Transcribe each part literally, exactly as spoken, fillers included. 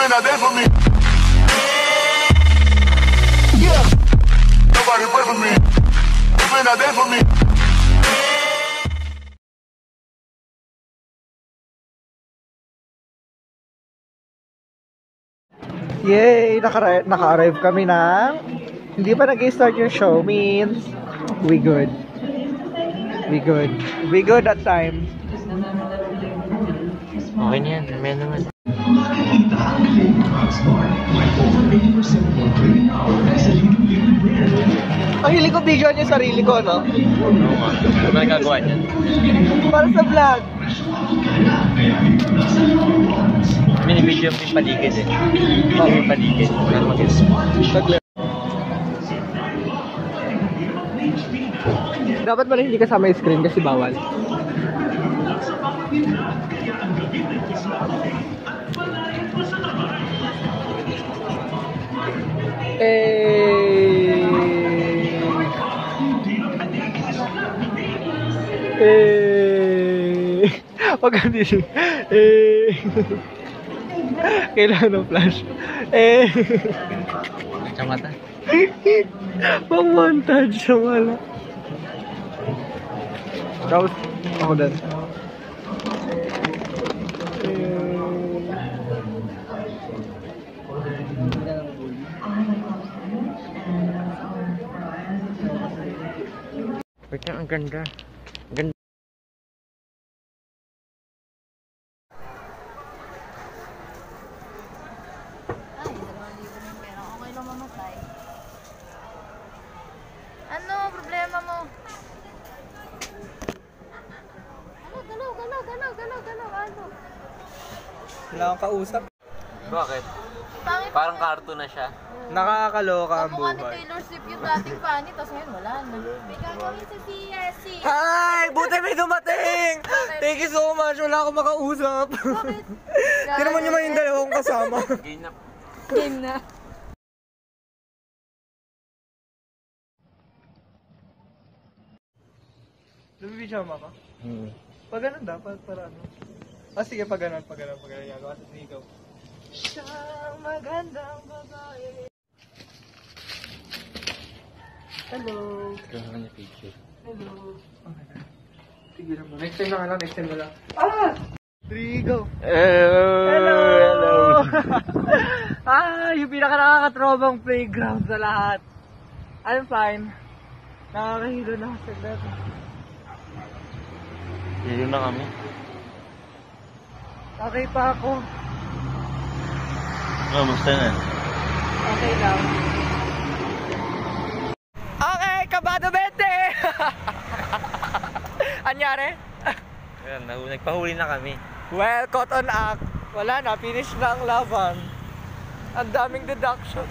may not there for me. Yeah. Nobody pray for me. You may not there for me. Yay! Naka- naka-arrive kami ng hindi pa nag-start yung show, means we good. We good. We good at time. Okay na yan, may naman. Ang hiling ko video niya sarili ko, no? Oo nga. Ano ba nagagawa niyan? Para sa vlog. Mini-video yung paligid eh. Video yung paligid. Para mag-is. Dapat pala hindi kasama yung screen kasi bawal. Eh. Eh. Pag hindi. Eh. Kailangan ng flash. Eh. Kamata. Pang-montage siya wala. Tapos, ako din. Wait lang, ang ganda. Ang ganda. Ay, dalawang libo ng pera. Okay lang mamatay. Ano problema mo? Ano, galaw, galaw, galaw, galaw, galaw, ano? Wala akong kausap. Bakit? Pangit Parang cartoon na siya. Nakakaloka ang Kamukha ni buhay. Taylor Swift yung dating funny, tapos ngayon wala na. May gagawin sa C S C. Hi! Buti may dumating! Thank you so much! Wala akong makausap. Bakit? Tignan mo naman yung dalawang kasama. Game na. Game na. Lumibijama ka? Hmm. Pag ganun dapat, para ano? Ah, sige, pag ganun, pag ganun, pag ganun. Yagawa sa sinigaw. Siyang magandang babae. Hello. Kailangan niya picture. Hello. Okay na. Sige lang mo. Next time na ka lang, next time na lang. Ah! Three, go. Hello. Hello. Ah, yung pinaka nakakatrobang playground sa lahat. I'm fine. Nakakahilo na sa lahat. Hilo na kami. Okay pa ako. Oh, musta na? Okay lang. Okay, kabado bente! Anyari? Ayan, nagpahuli na kami. Well, caught on act. Wala na, finish na ang laban. Ang daming deduction.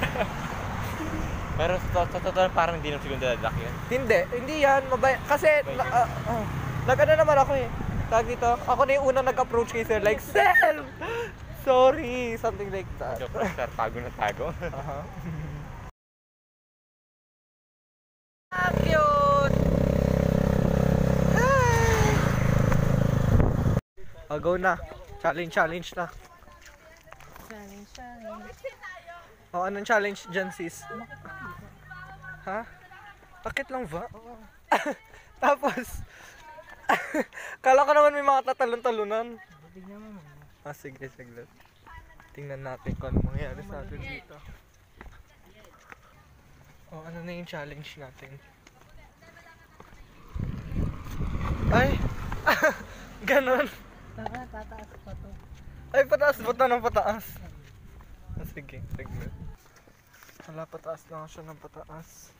Pero sa sa totoo parang hindi naman siguro dadadak yun. Hindi, hindi yan. Mabay kasi, na, uh, uh, nag-ano naman ako eh. Tag dito, ako na yung unang nag-approach kay sir. Like, Sel! Sorry! Something like that. Joke lang, sir. Tago na tago. Uh-huh. Ah, cute! Hi! Oh, go na. Challenge, challenge na. Challenge, challenge. Oh, anong challenge dyan, sis? Ha? Bakit lang ba? Tapos, kala ko naman may mga tatalon-talunan. Ah, sige, sige. Tingnan natin kung ano mangyayari sa atin dito. Oh, ano na yung challenge natin? Ay! Ganon! Tara, tataas pa to. Ay, pataas. Buta ng pataas. Ah, sige, sige. Wala, pataas lang siya ng pataas.